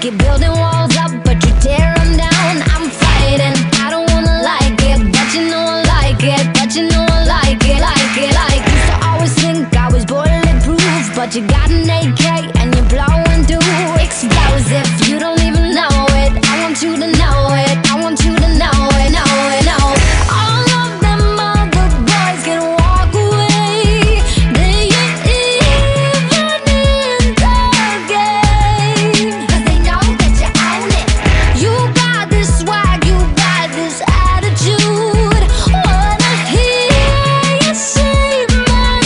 keep building walls up, but you tear them down. I'm fighting, I don't wanna like it, but you know I like it, but you know I like it, like it, like it. Used to always think I was bulletproof, but you got an AK and you're blowing through explosive. You don't even know it, I want you to know it, I want you to know it, know it, know it. All of them other boys can walk away. They ain't even in the game, 'cause they know that you own it. You got this swag, you got this attitude. Wanna hear you say my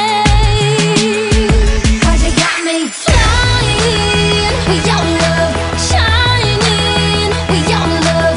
name, 'cause you got me flying with your love, shining with your love,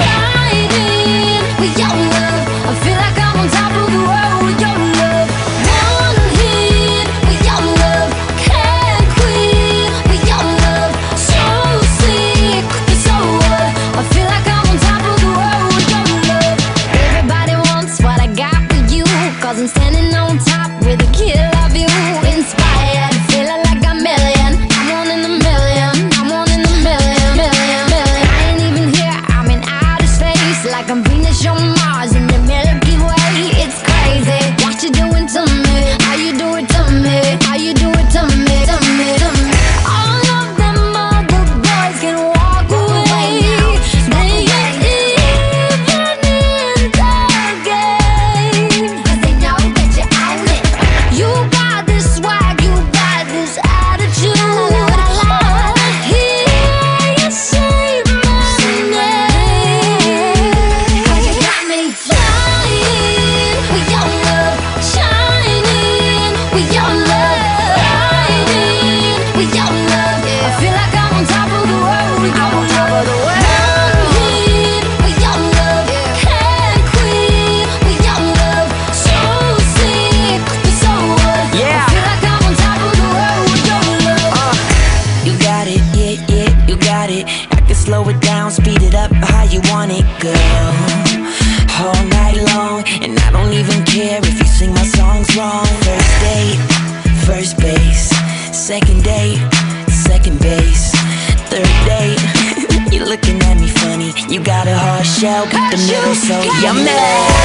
riding with your love. I feel like I'm on top of the world with your love. One hit with your love, can't quit with your love. So sick, you're so what? I feel like I'm on top of the world with your love. Everybody wants what I got with you, 'cause I'm standing on top with a kill of you. Inspired, feeling like a million. I'm one in a million, I'm one in a million, million, million. I ain't even here, I'm in outer space, like I'm Venus on Mars in the Milky Way. It's crazy what you doing to me, how you do it to me, how you do it to me, to me, to me. All of them other boys can walk away. They ain't even in the game, 'cause they know that you own it. You got this swag, you got this attitude. Wanna hear you say my name, 'cause you got me flying with your love, shining with your love, riding with your love. I feel like I'm on top of the world with your love. One hit with your love, can't quit with your love. So sick, you're so what? Yeah. I feel like I'm on top of the world with your love. You got it, yeah, yeah, you got it. I can slow it down, speed it up how you want it, girl. All night long, and I don't even care if you sing my songs wrong. First date, first base. Second date, second base. Third date, you're looking at me funny. You got a hard shell, got the middle so yummy.